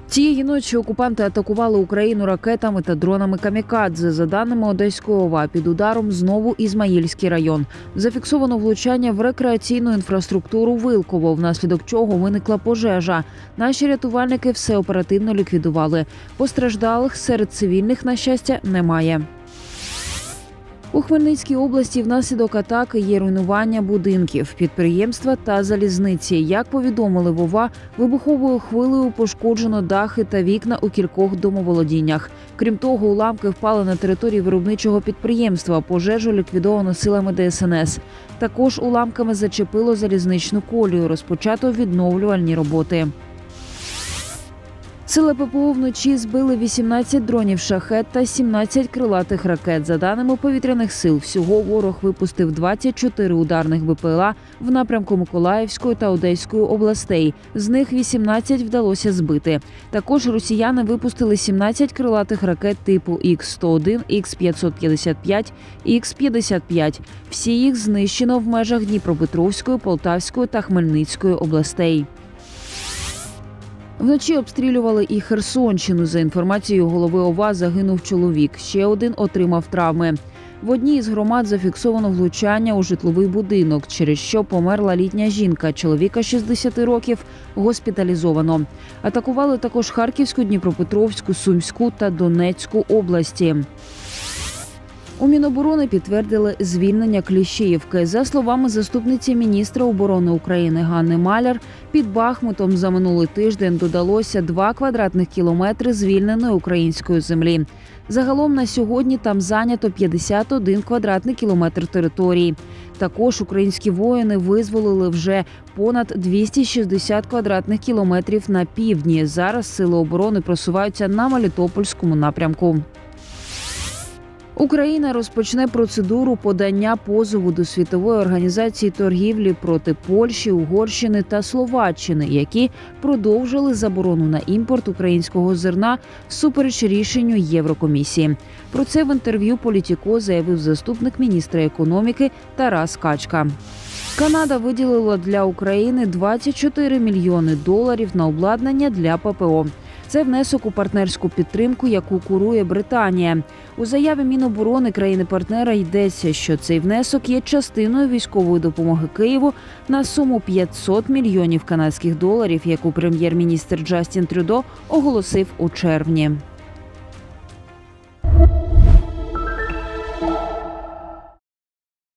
Цієї ночі окупанти атакували Україну ракетами та дронами камікадзе. За даними Одеської ОВА, під ударом знову Ізмаїльський район. Зафіксовано влучання в рекреаційну інфраструктуру Вилково, внаслідок чого виникла пожежа. Наші рятувальники все оперативно ліквідували. Постраждалих серед цивільних, на щастя, немає. У Хмельницькій області внаслідок атаки є руйнування будинків, підприємства та залізниці. Як повідомили в ОВА, вибуховою хвилею пошкоджено дахи та вікна у кількох домоволодіннях. Крім того, уламки впали на території виробничого підприємства. Пожежу ліквідовано силами ДСНС. Також уламками зачепило залізничну колію. Розпочато відновлювальні роботи. Сили ППО вночі збили 18 дронів «Шахед» та 17 крилатих ракет. За даними повітряних сил, всього ворог випустив 24 ударних БПЛА в напрямку Миколаївської та Одеської областей. З них 18 вдалося збити. Також росіяни випустили 17 крилатих ракет типу Х-101, Х-555, Х-55. Всі їх знищено в межах Дніпропетровської, Полтавської та Хмельницької областей. Вночі обстрілювали і Херсонщину. За інформацією голови ОВА, загинув чоловік. Ще один отримав травми. В одній із громад зафіксовано влучання у житловий будинок, через що померла літня жінка. Чоловіка 60 років госпіталізовано. Атакували також Харківську, Дніпропетровську, Сумську та Донецьку області. У Міноборони підтвердили звільнення Кліщіївки. За словами заступниці міністра оборони України Ганни Маляр, під Бахмутом за минулий тиждень додалося 2 квадратних кілометри звільненої української землі. Загалом на сьогодні там зайнято 51 квадратний кілометр території. Також українські воїни визволили вже понад 260 квадратних кілометрів на півдні. Зараз сили оборони просуваються на Мелітопольському напрямку. Україна розпочне процедуру подання позову до Світової організації торгівлі проти Польщі, Угорщини та Словаччини, які продовжили заборону на імпорт українського зерна всупереч рішенню Єврокомісії. Про це в інтерв'ю «Політіко» заявив заступник міністра економіки Тарас Качка. Канада виділила для України $24 мільйони на обладнання для ППО. Це внесок у партнерську підтримку, яку курує Британія. У заяві Міноборони країни-партнера йдеться, що цей внесок є частиною військової допомоги Києву на суму $500 мільйонів канадських доларів, яку прем'єр-міністр Джастін Трюдо оголосив у червні.